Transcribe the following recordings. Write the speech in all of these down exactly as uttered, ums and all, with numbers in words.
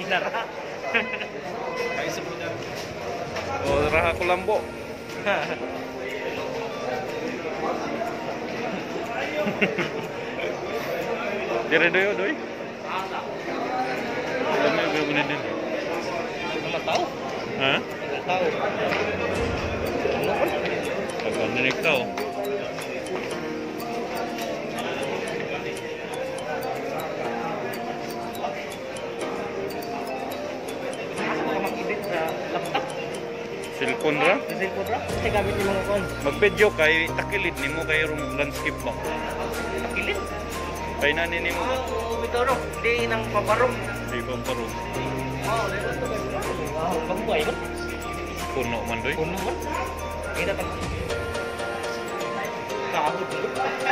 Inara. Kayak sebelumnya. Oh, raha ko lambo. Dire doyo doy. Kami berbunyi din. Enggak tahu. Hah? Enggak tahu. Pagkan dinig tao. Mag-edit sa laptop. Cellphone ra. Sa cellphone ra. Kasi gamit yung mga kon. Mag-video kay takilid nimo kay rum landscape ba. Takilid. Kay nani nimo ba? Oh, bitoro. Di nang pabarong. Di ba paro. Oh, dito to. Wow, pagbuhay ba? Puno man doy. Puno man. Kita tag. Kaabot dito.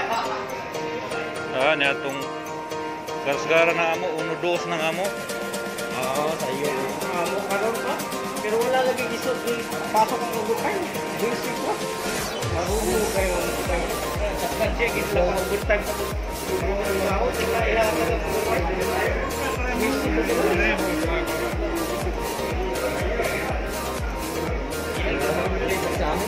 Ah, ni atong gasgara na amo, uno dos ng amo. Oo, sa iyo. Amo karon pa. Pero wala lagi gisod ni pasok ang ugutan. Basic pa. Marunong kayo. Saktan siya gito ang ugutan sa ako sila ila ka sa ugutan. Basic pa sila. Sa amin.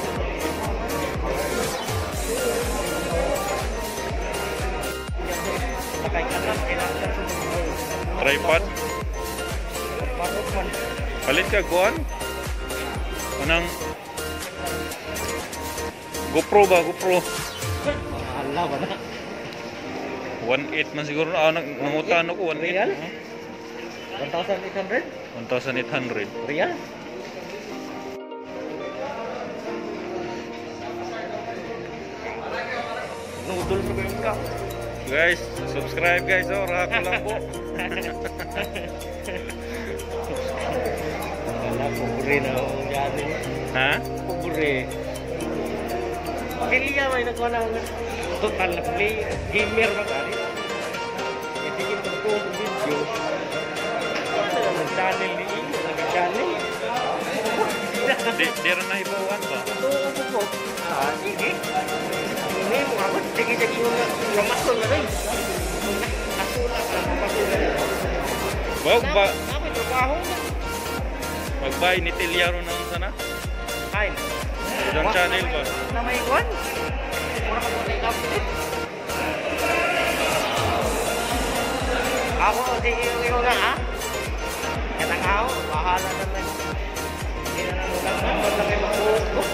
Sakay ka lang, kailangan ka sa Tripod. pasok man. Palit ka kuan. Anang GoPro ba, GoPro. Ala ba na? one eight man siguro. Ah, nang nangutan ako one eight. Real? one thousand eight hundred? one thousand eight hundred. Real? Nudol sa bayang ka. Guys, subscribe guys. Oh, raha ko lang po. Wala, pupuri na ako dyan eh. Ha? Pupuri. Kaya may nagkawa na total na play. Gamer ba kari? Kaya sige pagkuha sa video. Ano naman channel ni Iyo? Nag-channel? Di, di rin na ibawan ba? Ito ako po. Ah, sige. Ini mo ako. Sige-sige yung namasol na rin. Nasula ka. Namasol na rin. Wag ba? Ako trabaho na. Magbay ni Tilyaro na sana? Kain. Doon channel ba? Na may one. Mura ka muna i-update. Ako, di iyo nga ha. Katang ako, bahala na lang. Hindi na lang lang. Ba't lang kayo mag-post ko?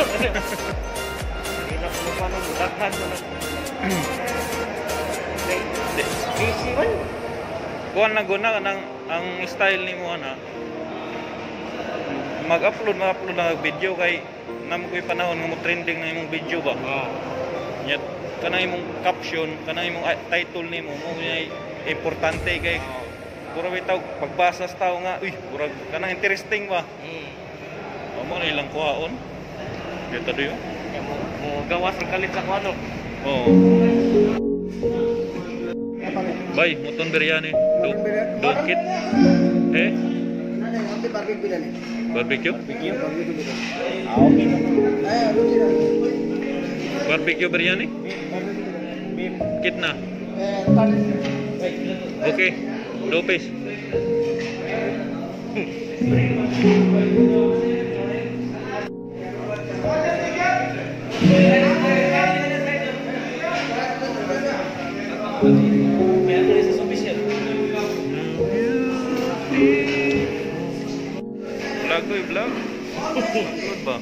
Hindi na po pa nung daghan mo lang. Busy man. Kuan lang guna nang ang style ni mo na mag-upload mag-upload ng video kay namo ko'y panahon nga mo trending na imong video ba. Oo. Nya kanang imong caption, kanang imong ah, title nimo mo ay importante kay puro bitaw pagbasa sa tao nga, uy, puro kanang interesting ba. Hmm. Amo na ilang kuhaon. Dito diyo. Kaya mo, mo gawas ang kalit sa kuano. Oo. Bay, muton biryani. Do, dokit. Eh? Barbecue? Ah, okay. Barbecue biryani? Beef. Kitna? Okay. Dua piece. Vlog ko, vlog. Good ba?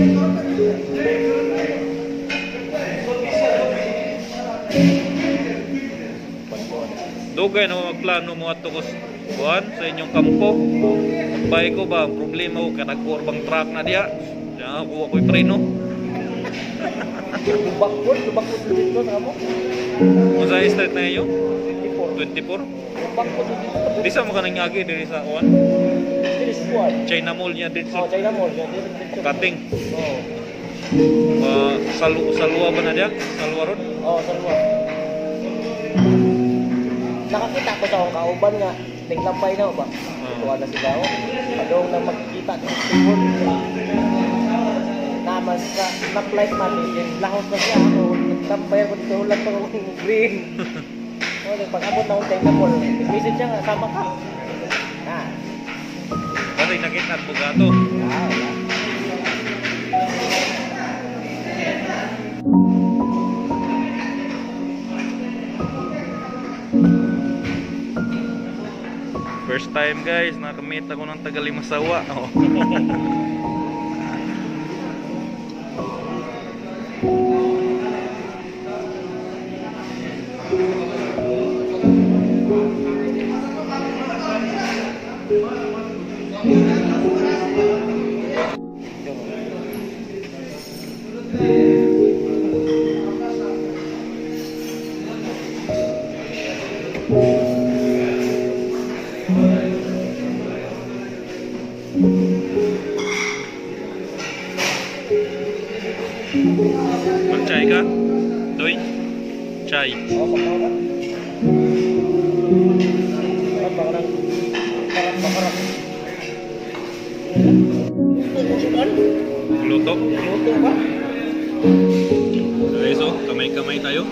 Dugay na magplano mo ato kus kuan sa inyong kampo. Bay ko ba ang problema ko kanagkuor bang truck na diha. Diya ako ako'y preno. Lubakpon, lubakpon dito na mo. Mo sa street na iyo? twenty-four. Lubakpon dito. Di sa mo kanang agi diri sa kuan. This one. China Mall niya dito Oh, sa China Mall. Dito. Kating. Oh. Uh, salu salwa ba na diya? Salwa ron? Oh, sa luwa. Nakakita ko sa akong kauban nga, tinglampay na ba? Oo. Tuwa na sila ako. Adong na makikita ng tibon. Naman sa na-flight man, yung lahos na siya ako. Nagtampay ako dito, ulat ko ng green. O, pag abot na akong tingnan mo, message siya nga, sama ka. Ah, rin nakita at bugato. Ah, wala. First time guys, nakamit ako ng taga Limasawa. Oh. Mag-chai ka? Doy? Chai. Oh, bakaw ka. Parang bakarang. Parang bakarang. Luto mo siya. Luto. Luto ba? Okay, so kamay-kamay tayo.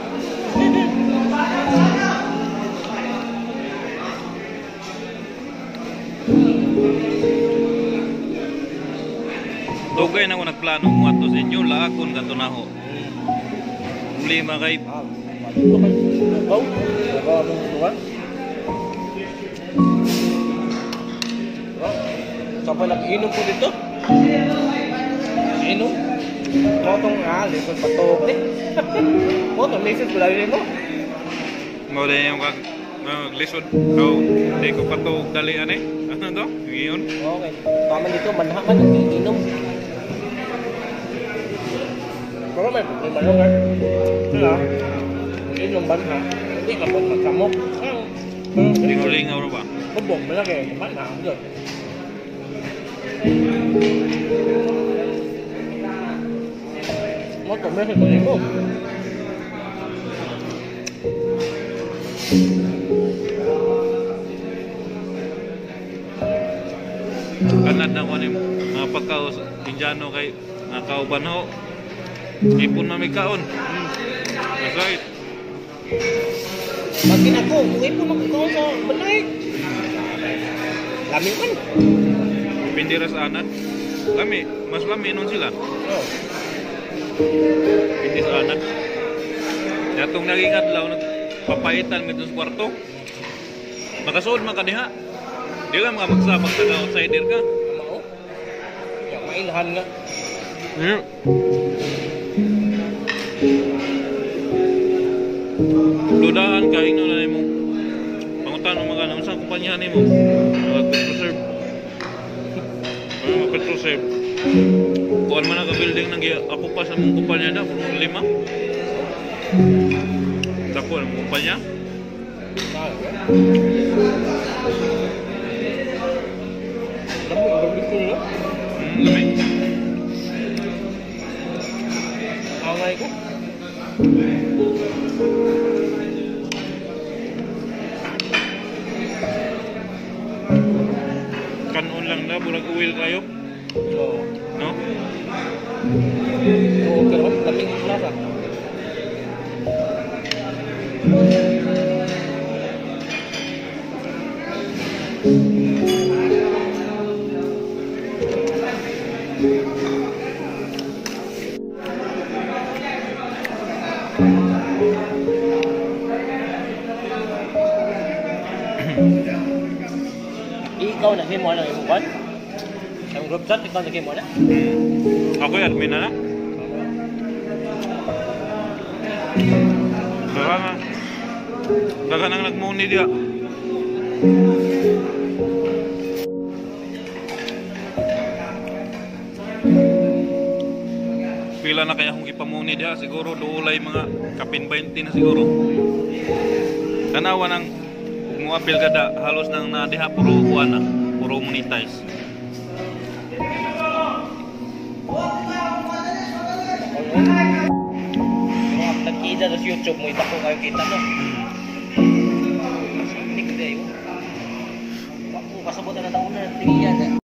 Dugay na ako nagplano mo ato sa inyo, laakon kanto na ho. Problema kay Ah, luto ka. Luto? Luto ang lugar? Sabay nag-inom po dito? Inom? Motong nga, likod patog eh. Motong, lisod pala yun mo. mo din yung kag lisod. Oh, di ko pa to dalian eh. Ano to? Ngayon. Okay. Paman dito, manha man ang inom. Pero may may malungan. Sila, inom banha. Hindi ka po magkamok. Lingaw-lingaw ro ba? Bubog, malaki. Banha. Yun. Moto, may sikunin mo. Kanad na ko ni mga pagkaw Indiano kay nakauban ho. Ipon mamikaon. That's right. Pag ginako, uwi po magkakaw sa balay. Lami man. Pindiras anan. Lami, mas lami nun sila. Oh. Pindis anan. Datong naging adlaw nagpapaitan mi sa kwarto. Makasuod man kaniha. Di lang mga magsabang taga-outsider ka. Mao. Ya, mailhan nga. Yeah. Dudahan ka, ino na mo. Pangutan mo mga naman sa kumpanya ni mo. Mga Petroserve. Mga Petroserve. Kuhan man na ka-building nang ako pa sa mong kumpanya na. Puro lima. Dako ang kumpanya. Ah, Lami, lami ko nila. Hmm, lami. Angay ko. Kanon lang na, burag uwil kayo. Oo. No? Oo, pero laming lasa. Ikaw na himo lang imo kan? Ang group chat ikaw na himo na? Ako yung admin na na. Daga nga. Daga nang nagmuni diya. Pila na kaya kung ipamuni diya, siguro doolay mga kapin twenty na siguro. Tanawa ng muapil kada halos nang nadiha puro kuan na, puro monetize. Mga tagkita sa YouTube mo, ita ko kayo kita no? Hindi ko kayo. Ako, kasabutan na taon na, tingin yan.